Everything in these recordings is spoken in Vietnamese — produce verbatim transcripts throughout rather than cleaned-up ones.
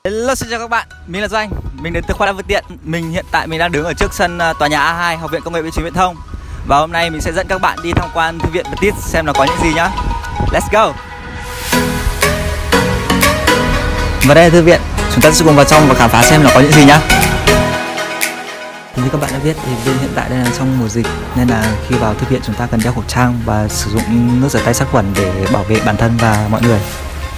Hello, xin chào các bạn, mình là Doanh, mình đến từ khoa đa phương tiện. Mình hiện tại mình đang đứng ở trước sân tòa nhà A hai Học viện Công nghệ Bưu chính Viễn thông. Và hôm nay mình sẽ dẫn các bạn đi tham quan thư viện Petit xem nó có những gì nhá. Let's go. Và đây là thư viện, chúng ta sẽ cùng vào trong và khám phá xem nó có những gì nhá. Như các bạn đã biết thì bên hiện tại đây là trong mùa dịch, nên là khi vào thư viện chúng ta cần đeo khẩu trang và sử dụng nước rửa tay sát khuẩn để bảo vệ bản thân và mọi người.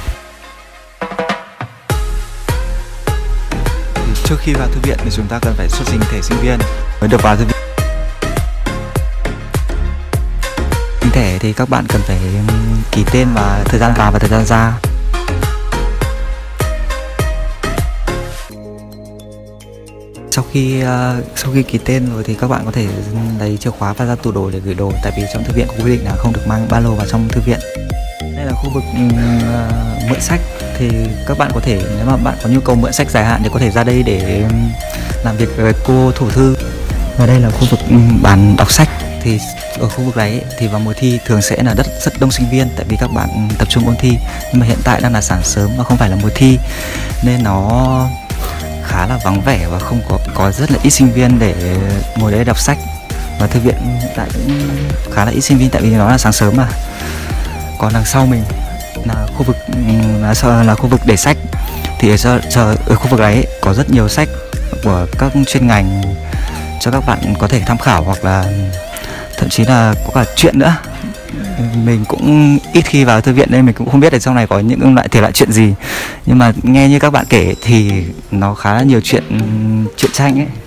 Trước khi vào thư viện thì chúng ta cần phải xuất trình thẻ sinh viên mới được vào thư viện. Trên thẻ thì các bạn cần phải ký tên và thời gian vào và thời gian ra. Sau khi uh, sau khi ký tên rồi thì các bạn có thể lấy chìa khóa và ra tủ đồ để gửi đồ, tại vì trong thư viện có quy định là không được mang ba lô vào trong thư viện. Đây là khu vực uh, mượn sách, thì các bạn có thể, nếu mà bạn có nhu cầu mượn sách dài hạn thì có thể ra đây để làm việc với cô thủ thư. Và đây là khu vực bàn đọc sách, thì ở khu vực này thì vào mùa thi thường sẽ là rất rất đông sinh viên, tại vì các bạn tập trung ôn thi. Nhưng mà hiện tại đang là sáng sớm và không phải là mùa thi, nên nó khá là vắng vẻ và không có có rất là ít sinh viên để ngồi đây đọc sách. Và thư viện hiện tại cũng khá là ít sinh viên, tại vì nó là sáng sớm mà. Còn đằng sau mình là khu vực là, là khu vực để sách, thì ở, ở khu vực đấy có rất nhiều sách của các chuyên ngành cho các bạn có thể tham khảo, hoặc là thậm chí là có cả truyện nữa. Mình cũng ít khi vào thư viện nên mình cũng không biết ở trong này có những loại thể loại chuyện gì, nhưng mà nghe như các bạn kể thì nó khá là nhiều chuyện chuyện tranh ấy.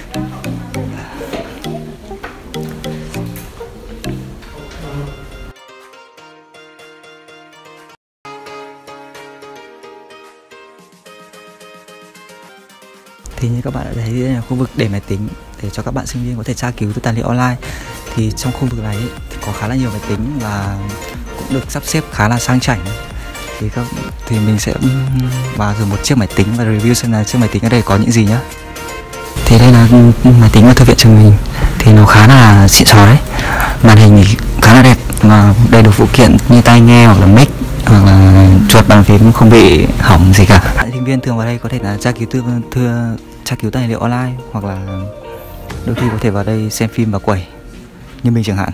Thì như các bạn đã thấy, đây là khu vực để máy tính để cho các bạn sinh viên có thể tra cứu tài liệu online. Thì trong khu vực này thì có khá là nhiều máy tính và cũng được sắp xếp khá là sang chảnh. Thì các thì mình sẽ vào thử một chiếc máy tính và review xem là chiếc máy tính ở đây có những gì nhá. Thì đây là máy tính của thư viện trường mình, thì nó khá là xịn sò đấy. Màn hình thì khá là đẹp và đầy đủ phụ kiện như tai nghe hoặc là mic, hoặc là chuột bàn phím không bị hỏng gì cả. Bạn sinh viên thường vào đây có thể là tra cứu thư, thư tra cứu tài liệu online, hoặc là đôi khi có thể vào đây xem phim và quẩy như mình chẳng hạn.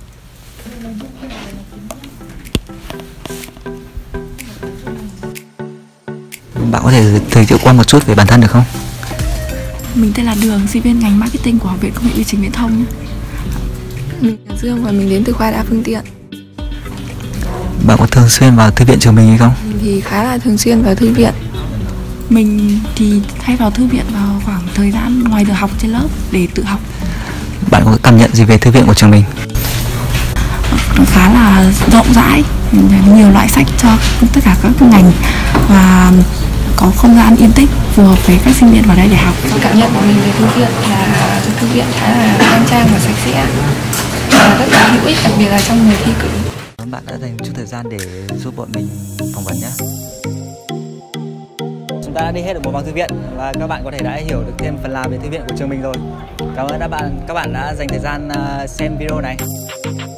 Bạn có thể giới thiệu qua một chút về bản thân được không? Mình tên là Đường, sinh viên ngành marketing của Học viện Công nghệ Bưu chính Viễn thông. Mình là Dương và mình đến từ khoa đa phương tiện. Bạn có thường xuyên vào thư viện trường mình hay không? Mình thì khá là thường xuyên vào thư viện. Mình thì hay vào thư viện vào khoảng thời gian ngoài giờ học trên lớp để tự học. Bạn có cảm nhận gì về thư viện của trường mình? Nó khá là rộng rãi, nhiều loại sách cho tất cả các ngành và có không gian yên tĩnh phù hợp với các sinh viên vào đây để học. Cảm nhận của mình về thư viện là thư viện khá là khang trang và sạch sẽ và rất là hữu ích, đặc biệt là trong mùa thi cử. Các bạn đã dành chút thời gian để giúp bọn mình phỏng vấn nhé. Chúng ta đã đi hết được một vòng thư viện và các bạn có thể đã hiểu được thêm phần nào về thư viện của trường mình rồi. Cảm ơn các bạn các bạn đã dành thời gian xem video này.